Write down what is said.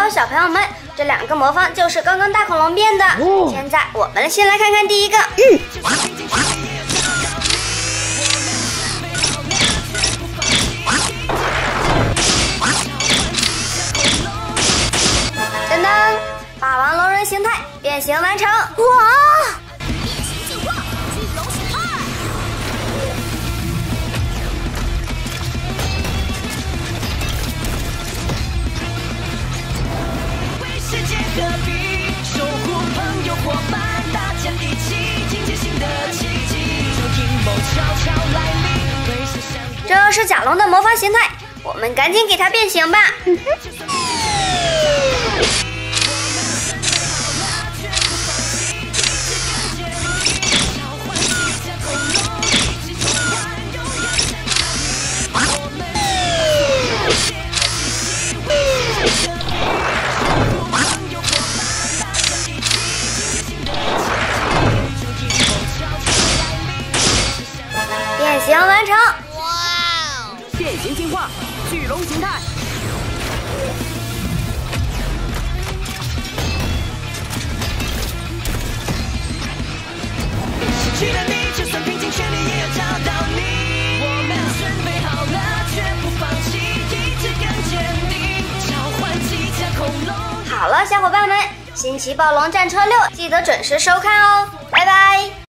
Hello， 小朋友们，这2个魔方就是刚刚大恐龙变的。现在我们先来看看第一个。噔噔，霸王龙人形态变形完成！哇！ 守护朋友伙伴，大家一起迎接新的奇迹。阴谋悄悄来临， 这是甲龙的魔方形态，我们赶紧给它变形吧。变形完成！ 哇！变形进化，巨龙形态。失去了你，就算拼尽全力也要找到你。我们准备好了，绝不放弃，意志更坚定，召唤机甲恐龙。 好了，小伙伴们，新奇暴龙战车6，记得准时收看哦，拜拜。